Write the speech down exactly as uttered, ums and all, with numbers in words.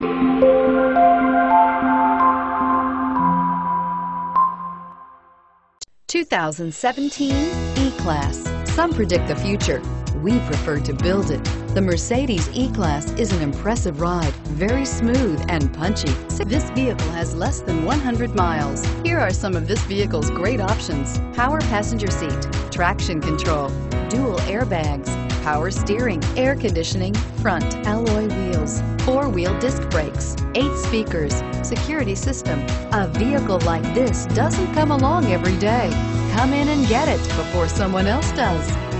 two thousand seventeen E-Class. Some predict the future. We prefer to build it. The Mercedes E-Class is an impressive ride, very smooth and punchy. This vehicle has less than one hundred miles. Here are some of this vehicle's great options: power passenger seat, traction control, dual airbags, power steering, air conditioning, front alloy wheels, four-wheel disc brakes, eight speakers, security system. A vehicle like this doesn't come along every day. Come in and get it before someone else does.